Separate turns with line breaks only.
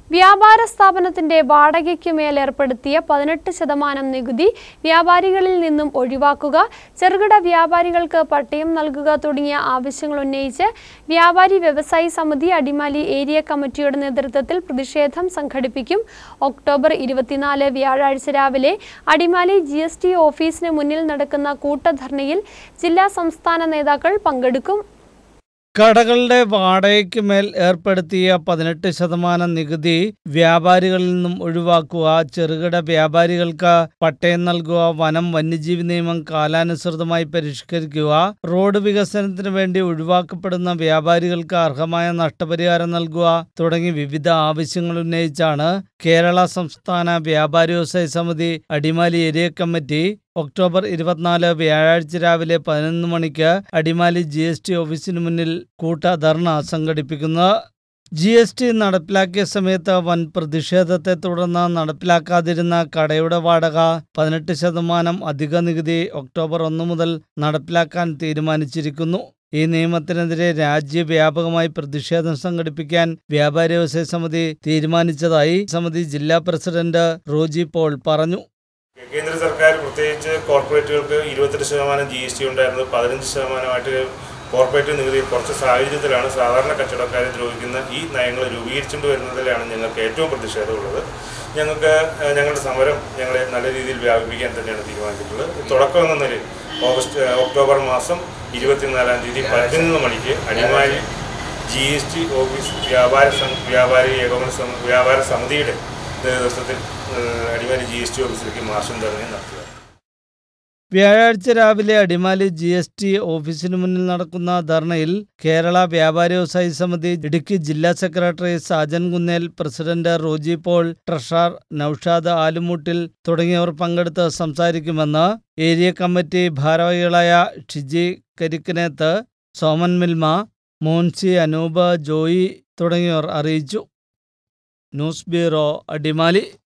വ്യാപാര സ്ഥാപനത്തിന്റെ വാടകയ്ക്ക് മേൽ ഏർപ്പെടുത്തിയ 18% നികുതി വ്യാപാരികളിൽ നിന്നും ഒഴിവാക്കുക, ചെറുകിട വ്യാപാരികൾക്ക് പട്ടയം നൽകുക തുടങ്ങിയ ആവശ്യങ്ങൾ ഉന്നയിച്ച് വ്യാപാരി വ്യവസായി സമിതി അടിമാലി ഏരിയ കമ്മിറ്റിയുടെ നേതൃത്വത്തിൽ പ്രതിഷേധം സംഘടിപ്പിക്കും. ഒക്ടോബർ 24 വ്യാഴാഴ്ച രാവിലെ അടിമാലി GST ഓഫീസിന് മുന്നിൽ നടക്കുന്ന കൂട്ടധർണയിൽ ജില്ലാ സംസ്ഥാന നേതാക്കൾ പങ്കെടുക്കും.
കടകളുടെ വാടകയ്ക്ക് മേൽ ഏർപ്പെടുത്തിയ 18% നികുതി വ്യാപാരികളിൽ നിന്നും ഒഴിവാക്കുക, ചെറുകിട വ്യാപാരികൾക്ക് പട്ടയം നൽകുക, വന്യജീവി നിയമം കാലാനുസൃതമായി പരിഷ്കരിക്കുക, റോഡ് വികസനത്തിന് വേണ്ടി ഒഴിവാക്കപ്പെടുന്ന വ്യാപാരികൾക്ക് അർഹമായ നഷ്ടപരിഹാരം നൽകുക തുടങ്ങി വിവിധ ആവശ്യങ്ങൾ ഉന്നയിച്ചാണ് കേരള സംസ്ഥാന വ്യാപാരി വ്യവസായി സമിതി അടിമാലി ഏരിയ കമ്മിറ്റി ഒക്ടോബർ 24 വ്യാഴാഴ്ച രാവിലെ 11 മണിക്ക് അടിമാലി GST ഓഫീസിന് മുന്നിൽ കൂട്ടധർണ സംഘടിപ്പിക്കുന്നത്. GST നടപ്പിലാക്കിയ സമയത്ത് വൻ പ്രതിഷേധത്തെ തുടർന്ന് നടപ്പിലാക്കാതിരുന്ന കടയുടെ വാടക 18% അധിക നികുതി ഒക്ടോബർ 1 മുതൽ നടപ്പിലാക്കാൻ തീരുമാനിച്ചിരിക്കുന്നു. ഈ നിയമത്തിനെതിരെ രാജ്യവ്യാപകമായി പ്രതിഷേധം സംഘടിപ്പിക്കാൻ വ്യാപാരി വ്യവസായ സമിതി തീരുമാനിച്ചതായി സമിതി ജില്ലാ പ്രസിഡന്റ് റോജി പോൾ പറഞ്ഞു.
കേന്ദ്ര സർക്കാർ പ്രത്യേകിച്ച് കോർപ്പറേറ്റുകൾക്ക് 28% GST ഉണ്ടായിരുന്നു. 15% കോർപ്പറേറ്റ് നികുതി കുറച്ച് സാഹചര്യത്തിലാണ് സാധാരണ കച്ചവടക്കാരെ ദ്രോഹിക്കുന്ന ഈ നയങ്ങൾ രൂപീകരിച്ചുകൊണ്ട് വരുന്നതിലാണ് ഞങ്ങൾക്ക് ഏറ്റവും പ്രതിഷേധമുള്ളത്. ഞങ്ങളുടെ സമരം ഞങ്ങളെ നല്ല രീതിയിൽ വ്യാപിപ്പിക്കാൻ തന്നെയാണ് തീരുമാനിച്ചിട്ടുള്ളത്. തുടക്കം എന്ന നിലയിൽ ഒക്ടോബർ മാസം 24-ാം തീയതി 11 മണിക്ക് അടിമാലി GST ഓഫീസ് വ്യാപാര സമിതിയുടെ നേതൃത്വത്തിൽ അടിമാലി GST ഓഫീസിലേക്ക് മാർച്ചും ധർണയും നടത്തുക.
വ്യാഴാഴ്ച രാവിലെ അടിമാലി GST ഓഫീസിന് മുന്നിൽ നടക്കുന്ന ധർണയിൽ കേരള വ്യാപാരി വ്യവസായി സമിതി ഇടുക്കി ജില്ലാ secretary Sajan Kunnel, president Roji Paul, treasurer Noushad Alumoottil തുടങ്ങിയവർ പങ്കെടുത്ത് സംസാരിക്കുമെന്ന് ഏരിയ കമ്മിറ്റി ഭാരവാഹികളായ ഷിജി കരിക്കനേത്ത്, സോമൻ മിൽമ, മോൻസി, അനൂപ്, ജോയി തുടങ്ങിയവർ അറിയിച്ചു. News bureau, Adimali.